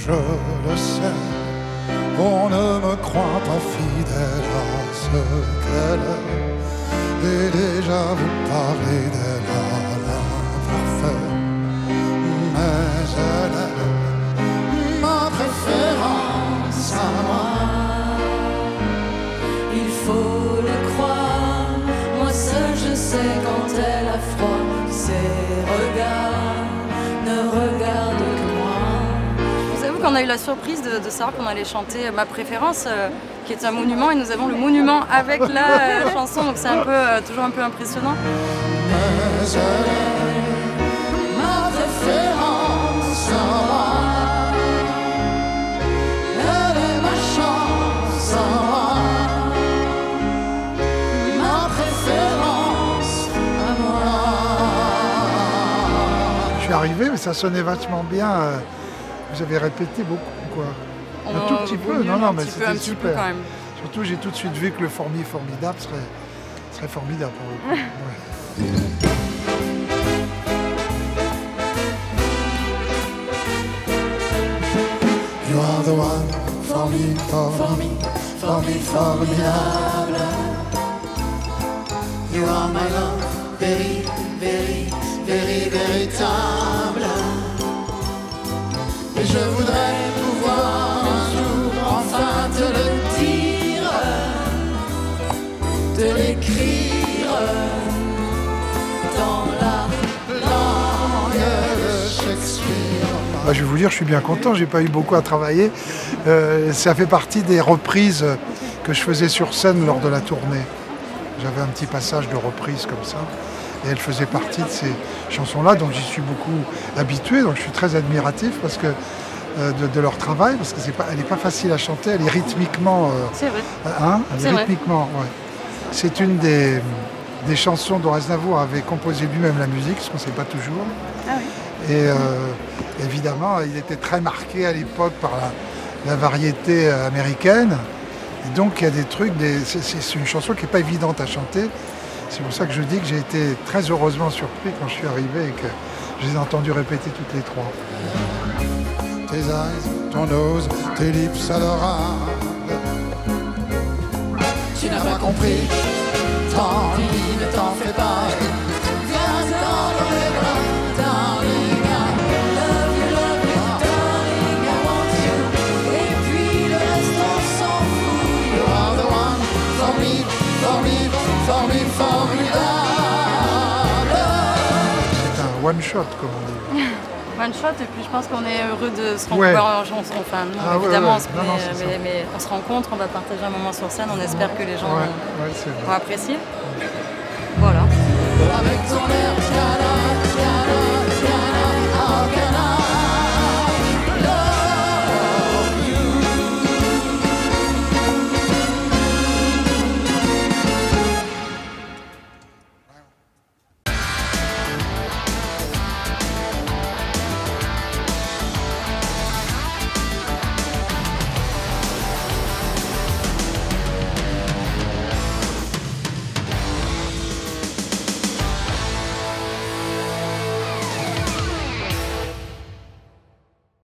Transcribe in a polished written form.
je le sais, on ne me croit pas fidèle à ce qu'elle est, et déjà vous parlez d'elle à l'imparfait, mais elle est ma préférence à moi. Il faut le croire, moi seul je sais quand elle a froid, ses regards ne regardent que moi. Vous savez qu'on a eu la surprise de savoir qu'on allait chanter ma préférence, qui est un monument, et nous avons le monument avec la chanson, donc c'est un peu, toujours un peu impressionnant. Mais elle est ma préférence à moi. Elle est ma chance à moi. Ma préférence à moi. Je suis arrivé, mais ça sonnait vachement bien. Vous avez répété beaucoup, quoi. Un tout petit peu, non, mais c'était super. Quand même. Surtout, j'ai tout de suite vu que le formidable serait formidable pour le coup. Ouais. You are the one for me, formidable. You are my love, very, very, very, véritable. Et je voudrais pouvoir un jour enfin te le dire, te l'écrire dans la langue de Shakespeare. Je vais vous dire, je suis bien content, j'ai pas eu beaucoup à travailler. Ça fait partie des reprises que je faisais sur scène lors de la tournée. J'avais un petit passage de reprise comme ça. Et elle faisait partie de ces chansons-là, donc j'y suis beaucoup habitué, donc je suis très admiratif parce que, de leur travail, parce qu'elle n'est pas facile à chanter, elle est rythmiquement... C'est vrai. Elle est rythmiquement, ouais. C'est une des chansons dont Aznavour avait composé lui-même la musique, ce qu'on ne sait pas toujours. Ah oui. Et évidemment, il était très marqué à l'époque par la variété américaine. Et donc il y a des trucs, c'est une chanson qui n'est pas évidente à chanter. C'est pour ça que je dis que j'ai été très heureusement surpris quand je suis arrivé et que je les ai entendus répéter toutes les trois. Tes eyes, ton nose, tes lips adorables. Tu n'as pas compris, tant pis, ne t'en fais pas. Viens dans les bras, darling. Love you, darling, I want you. Et puis le reste on s'en fout. You are the one for me, formidable. C'est un one shot, comme on dit. One shot, et puis je pense qu'on est heureux de se Ouais. rencontrer en chanson. Enfin, nous, Ah, évidemment, ouais. mais on se rencontre, on va partager un moment sur scène, on espère que les gens Ouais, c'est vont vrai. apprécier. Voilà. Avec ton air